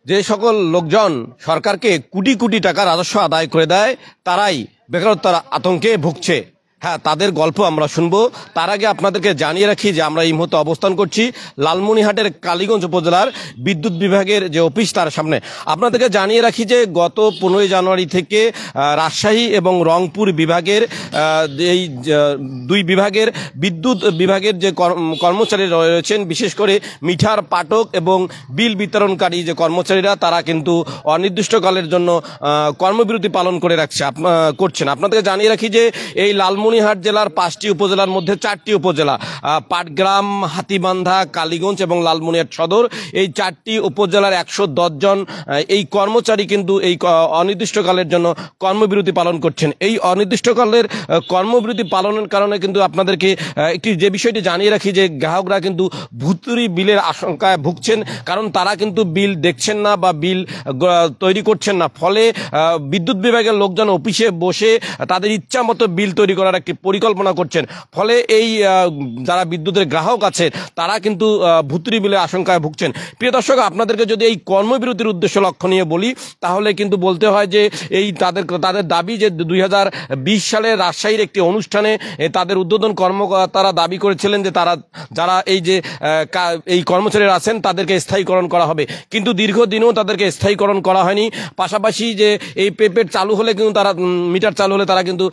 যে সকল লোকজন সরকারকে কোটি কোটি টাকা রাজস্ব আদায় করে দেয় তারাই বেকারত্বের আতঙ্কে ভুগছে। হ্যাঁ, তাদের গল্প আমরা শুনবো। তার আগে আপনাদেরকে জানিয়ে রাখি যে আমরা এই মুহূর্তে অবস্থান করছি লালমনিরহাটের কালীগঞ্জ উপজেলার বিদ্যুৎ বিভাগের যে অফিস তার সামনে। আপনাদেরকে জানিয়ে রাখি যে গত 15 জানুয়ারি থেকে রাজশাহী এবং রংপুর বিভাগের এই দুই বিভাগের বিদ্যুৎ বিভাগের যে কর্মচারীরা রয়েছেন, বিশেষ করে মিটার পাঠক এবং বিল বিতরণকারী যে কর্মচারীরা, তারা কিন্তু অনির্দিষ্টকালের জন্য কর্মবিরতি পালন করছেন। আপনাদেরকে জানিয়ে রাখি যে এই লালমনিরহাট জেলার 5টি উপজেলার মধ্যে 4টি উপজেলা পাটগ্রাম, হাতীবান্ধা, কালীগঞ্জ এবং লালমনিরহাট সদর, এই 4টি উপজেলার 110 জন এই কর্মচারী কিন্তু এই অনির্দিষ্টকালের জন্য কর্মবিরতি পালন করছেন। এই অনির্দিষ্টকালের কর্মবিরতি পালনের কারণে কিন্তু আপনাদেরকে একটি যে বিষয়টি জানিয়ে রাখি যে গ্রাহকরা কিন্তু ভুতুড়ি বিলের আশঙ্কায় ভুগছেন, কারণ তারা কিন্তু বিল দেখছেন না বা বিল তৈরি করছেন না। ফলে বিদ্যুৎ বিভাগের লোকজন অফিসে বসে তাদের ইচ্ছা মতো বিল তৈরি করার একটি পরিকল্পনা করছেন। ফলে এই যারা বিদ্যুতের গ্রাহক আছে তারা কিন্তু ভুতুড়ি বিলের আশঙ্কায় ভুগছেন। প্রিয় দর্শক, আপনাদেরকে যদি এই কর্মবিরতির উদ্দেশ্য লক্ষ্য নিয়ে বলি তাহলে কিন্তু বলতে হয় যে এই তাদের দাবি যে 2020 সালে রাজশাহীর একটি অনুষ্ঠানে তাদের উদ্বোধন কর্মকর্তারা দাবি করেছিলেন যে তারা যারা এই কর্মচারীরা আছেন তাদেরকে স্থায়ীকরণ করা হবে, কিন্তু দীর্ঘদিনও তাদেরকে স্থায়ীকরণ করা হয়নি। পাশাপাশি যে এই প্রিপেড চালু হলে কিন্তু তারা মিটার চালু হলে তারা কিন্তু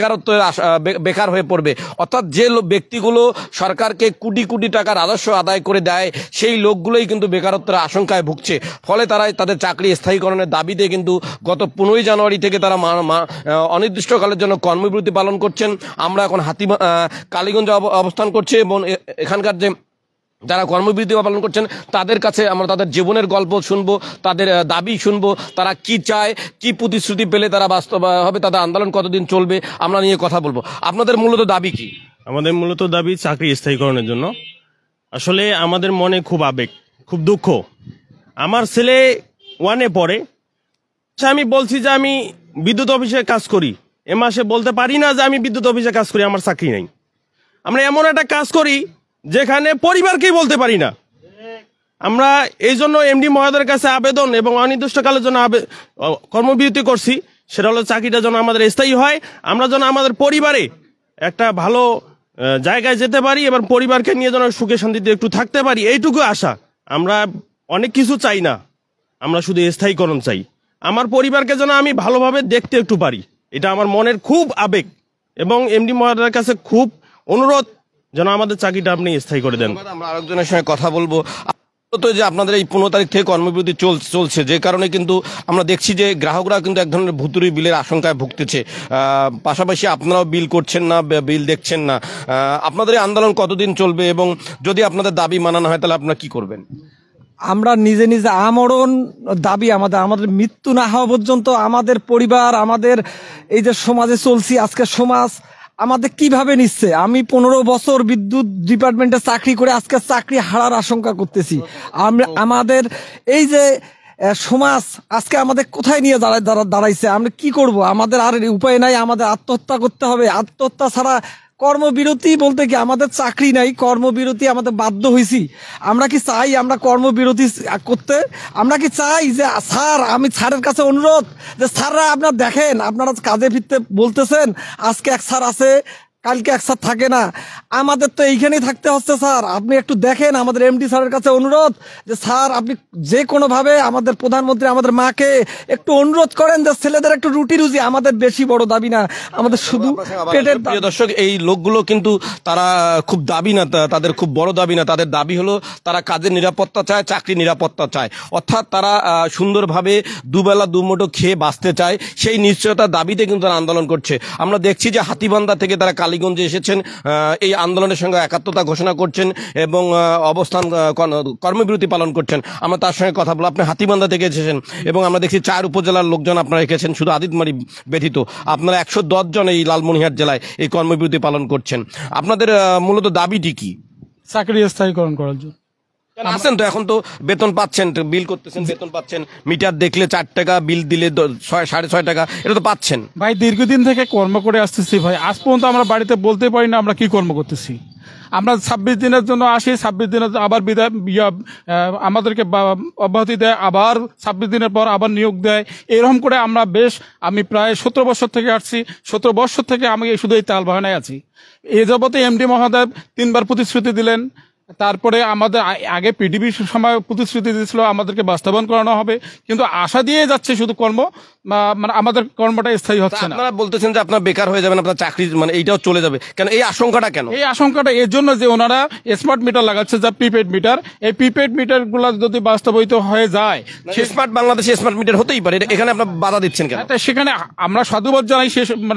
বেকার হয়ে পড়বে। অর্থাৎ যে ব্যক্তিগুলো সরকারকে কোটি কোটি টাকা রাজস্ব আদায় করে দেয় সেই লোকগুলোই কিন্তু বেকারত্বের আশঙ্কায় ভুগছে। ফলে তারা তাদের চাকরি স্থায়ীকরণের দাবিতে কিন্তু গত 15 জানুয়ারি থেকে তারা অনির্দিষ্টকালের জন্য কর্মবিরতি পালন করছেন। আমরা এখন কালীগঞ্জে অবস্থান করছি এবং এখানকার যে যারা কর্মবিরতি পালন করছেন তাদের কাছে আমরা তাদের জীবনের গল্প শুনবো, তাদের দাবি শুনবো, তারা কি চায়, কি প্রতিশ্রুতি পেলে তারা বাস্তব হবে, তাদের আন্দোলন কতদিন চলবে, আমরা নিয়ে কথা বলবো। আপনাদের মূলত দাবি কি? আমাদের মূলত দাবি চাকরি স্থায়ীকরণের জন্য। আসলে আমাদের মনে খুব আবেগ, খুব দুঃখ। আমার ছেলে 1-এ পড়ে, আমি বলছি যে আমি বিদ্যুৎ অফিসে কাজ করি, এ মাসে বলতে পারি না যে আমি বিদ্যুৎ অফিসে কাজ করি, আমার চাকরি নেই। আমরা এমন একটা কাজ করি যেখানে পরিবারকেই বলতে পারি না। আমরা এই জন্য এমডি মহোদয়ের কাছে আবেদন এবং অনির্দিষ্টকালের জন্য কর্মবিরতি করছি, সেটা হলো চাকরিটা যেন আমাদের স্থায়ী হয়, আমরা যেন আমাদের পরিবারে একটা ভালো জায়গায় যেতে পারি এবং পরিবারকে নিয়ে যেন সুখে শান্তিতে একটু থাকতে পারি, এইটুকু আশা। আমরা অনেক কিছু চাই না, আমরা শুধু স্থায়ীকরণ চাই। আমার পরিবারকে যেন আমি ভালোভাবে দেখতে একটু পারি, এটা আমার মনের খুব আবেগ এবং এমডি মহোদয়ের কাছে খুব অনুরোধ যেন আমাদের চাকরিটা আপনি স্থায়ী করে দেন। আমরা আরেকজনের সঙ্গে কথা বলবো। যে আপনাদের এই 15 তারিখ থেকে কর্মবিরতি চলছে, যে কারণে কিন্তু আমরা দেখছি যে গ্রাহকরা কিন্তু এক ধরনের ভুতুড়ি বিলের আশঙ্কায় ভুগতেছে। পাশাপাশি আপনারাও বিল করছেন না, বিল দেখছেন না। আপনাদের এই আন্দোলন কতদিন চলবে এবং যদি আপনাদের দাবি মানানো হয় তাহলে আপনারা কি করবেন? আমরা নিজে নিজে আমরণ দাবি, আমাদের মৃত্যু না হওয়া পর্যন্ত আমাদের পরিবার, আমাদের এই যে সমাজে চলছি, আজকে সমাজ আমাদের কিভাবে নিচ্ছে। আমি 15 বছর বিদ্যুৎ ডিপার্টমেন্টে চাকরি করে আজকে চাকরি হারার আশঙ্কা করতেছি। আমাদের এই যে সমাজ আজকে আমাদের কোথায় নিয়ে দাঁড়াইছে, আমরা কি করব? আমাদের আর উপায় নাই, আমাদের আত্মহত্যা করতে হবে। আত্মহত্যা ছাড়া কর্মবিরতি বলতে কি, আমাদের চাকরি নাই, কর্মবিরতি আমাদের বাধ্য হয়েছি। আমরা কি চাই আমরা কর্মবিরতি করতে? আমরা কি চাই যে স্যার, আমি স্যারের কাছে অনুরোধ যে স্যাররা আপনারা দেখেন, আপনারা কাজে ফিরতে বলতেছেন, আজকে এক স্যার আছে, কালকে এক স্যার থাকে না, আমাদের তো এইখানেই থাকতে হচ্ছে। স্যার আপনি একটু দেখেন, আমাদের এমডি স্যারের কাছে অনুরোধ যে স্যার আপনি যে কোনোভাবে আমাদের প্রধানমন্ত্রী, আমাদের মাকে একটু অনুরোধ করেন যে ছেলেদের একটু রুটি রুজি, আমাদের বেশি বড় দাবি না, আমাদের শুধু পেটের। প্রিয় দর্শক, এই লোকগুলো কিন্তু তারা খুব দাবি না, তাদের খুব বড় দাবি না, তাদের দাবি হলো তারা কাজের নিরাপত্তা চায়, চাকরি নিরাপত্তা চায়। অর্থাৎ তারা সুন্দরভাবে দুবেলা দুমুঠো খেয়ে বাঁচতে চায়, সেই নিশ্চয়তার দাবিতে কিন্তু তারা আন্দোলন করছে। আমরা দেখছি যে হাতীবান্ধা থেকে তারা কালীগঞ্জে এসেছেন, এই আন্দোলনের সঙ্গে একাত্মতা ঘোষণা করছেন এবং অবস্থান কর্মবিরতি পালন করছেন। আমরা তার সঙ্গে কথা বলবো। আপনি হাতীবান্ধা থেকে এসেছেন এবং আমরা দেখছি 4 উপজেলার লোকজন আপনারা রেখেছেন, শুধু আদিতমারি ব্যতীত আপনারা 110 জন এই লালমনিরহাট জেলায় এই কর্মবিরতি পালন করছেন। আপনাদের মূলত দাবিটি কি? চাকরি স্থায়ীকরণ করার জন্য। আছেন তো, এখন তো বেতন পাচ্ছেন, বিল করতেছেন, বেতন পাচ্ছেন, মিটার দেখলে 4 টাকা, বিল দিলে 6.5 টাকা, এটা তো পাচ্ছেন। ভাই দীর্ঘদিন থেকে কর্ম করে আসতেছি ভাই, আজ পর্যন্ত আমরা বাড়িতে বলতে পারি না আমরা কি কর্ম করতেছি। আমরা 26 দিনের জন্য আসি, 26 দিনের আবার বিদায় আমাদেরকে অব্যাহতি দেয়, আবার 26 দিনের পর আবার নিয়োগ দেয়। এরকম করে আমি প্রায় 17 বছর থেকে আসছি। 17 বছর থেকে আমি শুধু এই তাল বাহানায় আছি। এ যাবতে এমডি মহোদয় 3 বার প্রতিশ্রুতি দিলেন। তারপরে আমাদের আগে পিডিবির সময় প্রতিশ্রুতি দিয়েছিল আমাদেরকে বাস্তবায়ন করানো হবে, কিন্তু আশা দিয়ে যাচ্ছে শুধু মানে আমাদের কর্মটা স্থায়ী হচ্ছে না। আপনারা বলতেছেন যে আপনার বেকার হয়ে যাবেন, আপনার চাকরি মানে এইটাও চলে যাবে কেন? এই আশঙ্কাটা কেন? এই আশঙ্কাটা এর জন্য যে ওনারা স্মার্ট মিটার লাগাচ্ছে, যা প্রিপেড মিটার। এই প্রিপেড মিটার গুলা যদি বাস্তবায়িত হয়ে যায়, স্মার্ট বাংলাদেশে স্মার্ট মিটার হতেই পারে, এখানে আপনার বাধা দিচ্ছেন কেন? সেখানে আমরা সাধুবাদ জানাই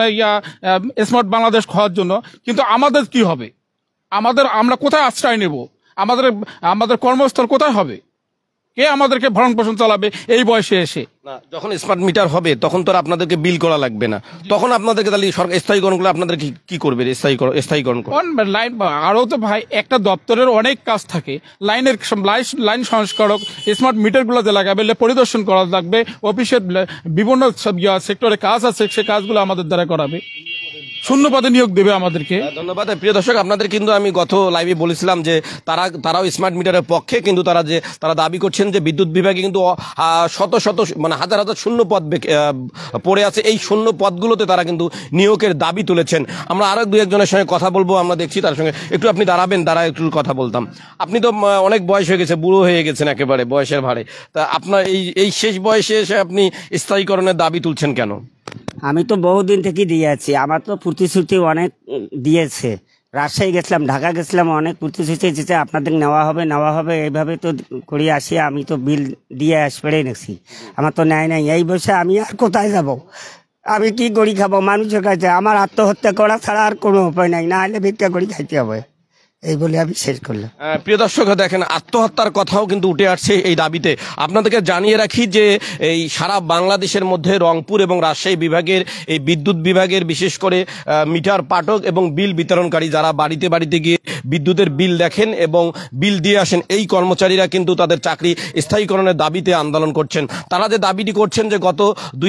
স্মার্ট বাংলাদেশ হওয়ার জন্য, কিন্তু আমাদের কি হবে? আমরা কোথায় আশ্রয় নেব? আমাদের কর্মস্থল কোথায় হবে? কে আমাদেরকে ভরণ পোষণ চালাবে এই বয়সে এসে? যখন স্মার্ট মিটার হবে তখন তো আপনাদেরকে বিল করা লাগবে না, তখন আপনাদেরকে তাহলে সরকার স্থায়ীকরণ করলে আপনাদের কি করবে? স্থায়ীকরণ লাইন আরো তো ভাই একটা দপ্তরের অনেক কাজ থাকে। লাইন সংস্কারক স্মার্ট মিটার গুলো যে লাগাবে, পরিদর্শন করা লাগবে, অফিসের বিভিন্ন সেক্টরে কাজ আছে, সে কাজগুলো আমাদের দ্বারা করাবে, শূন্য পদে নিয়োগ দেবে আমাদেরকে। ধন্যবাদ। প্রিয় দর্শক, আপনাদের কিন্তু আমি গত লাইভে বলেছিলাম যে তারাও স্মার্ট মিটারের পক্ষে, কিন্তু তারা দাবি করছেন যে বিদ্যুৎ বিভাগে কিন্তু শত মানে হাজার হাজার শূন্য পদ পড়ে আছে। এই শূন্য পদগুলোতে তারা কিন্তু নিয়োগের দাবি তুলেছেন। আমরা আরো দু একজনের সঙ্গে কথা বলবো, আমরা দেখছি তার সঙ্গে একটু আপনি দাঁড়াবেন, একটু কথা বলতাম। আপনি তো অনেক বয়স হয়ে গেছে, বুড়ো হয়ে গেছেন একেবারে বয়সের ভারে, তা আপনার এই শেষ বয়সে এসে আপনি স্থায়ীকরণের দাবি তুলছেন কেন? আমি তো বহুদিন থেকে দিয়ে আছি, আমার তো প্রতিশ্রুতি অনেক দিয়েছে। রাজশাহী গেছিলাম, ঢাকা গেছিলাম, অনেক প্রতিশ্রুতি দিয়েছে আপনাদের নেওয়া হবে এইভাবে তো করে আসি। আমি তো বিল দিয়ে আসপেড়ে নেছি, আমার তো নেয় নাই। এই বসে আমি আর কোথায় যাব? আমি কি করি খাবো মানুষের কাছে? আমার আত্মহত্যা করা ছাড়া আর কোনো উপায় নাই, না হলে ভিক্ষা করে খাইতে হবে। এই বলে আমি শেষ করলাম। প্রিয় দর্শক, দেখেন আত্মহত্যার কথাও কিন্তু উঠে আসছে এই দাবিতে। আপনাদেরকে জানিয়ে রাখি যে এই সারা বাংলাদেশের মধ্যে রংপুর এবং রাজশাহী বিভাগের এই বিদ্যুৎ বিভাগের বিশেষ করে মিটার পাঠক এবং বিল বিতরণকারী, যারা বাড়িতে বাড়িতে গিয়ে বিদ্যুতের বিল দেখেন এবং বিল দিয়ে আসেন, এই কর্মচারীরা কিন্তু তাদের চাকরি স্থায়ীকরণের দাবিতে আন্দোলন করছেন। তারা যে দাবিটি করছেন যে গত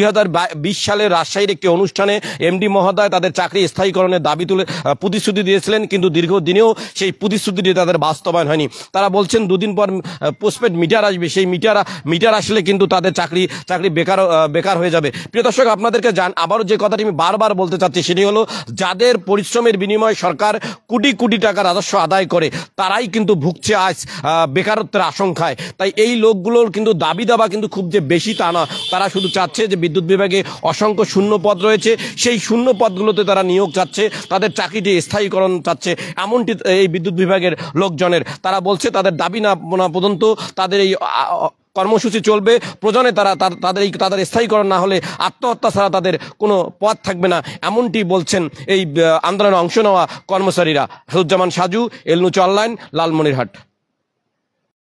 2020 সালে রাজশাহীর একটি অনুষ্ঠানে এমডি মহোদয় তাদের চাকরি স্থায়ীকরণের দাবি তুলে প্রতিশ্রুতি দিয়েছিলেন, কিন্তু দীর্ঘদিনেও সেই প্রতিশ্রুতিটি তাদের বাস্তবায়ন হয়নি। তারা বলছেন 2 দিন পর পোস্টপেড মিটার আসবে, সেই মিটার আসলে কিন্তু তাদের চাকরি বেকার হয়ে যাবে। প্রিয় দর্শক, আপনাদেরকে আবারও যে কথাটি আমি বারবার বলতে চাচ্ছি সেটি হলো, যাদের পরিশ্রমের বিনিময়ে সরকার কোটি কোটি টাকা রাজস্ব আদায় করে, তারাই কিন্তু ভুগছে আজ বেকারত্বের আশঙ্কায়। তাই এই লোকগুলোর কিন্তু দাবি দাবা কিন্তু খুব যে বেশি তা না। তারা শুধু চাচ্ছে যে বিদ্যুৎ বিভাগে অসংখ্য শূন্য পদ রয়েছে, সেই শূন্য পদগুলোতে তারা নিয়োগ চাচ্ছে, তাদের চাকরিটি স্থায়ীকরণ চাচ্ছে, এমনটি এই বিদ্যুৎ বিভাগের লোকজনের। তারা বলছে তাদের দাবি না পর্যন্ত তাদের এই কর্মসূচি চলবে। প্রয়োজনে তাদের স্থায়ীকরণ না হলে আত্মহত্যা ছাড়া তাদের কোনো পথ থাকবে না, এমনটি বলছেন এই আন্দোলনে অংশ নেওয়া কর্মচারীরা। Saruzzaman Saju, L news online, Lalmonirhat.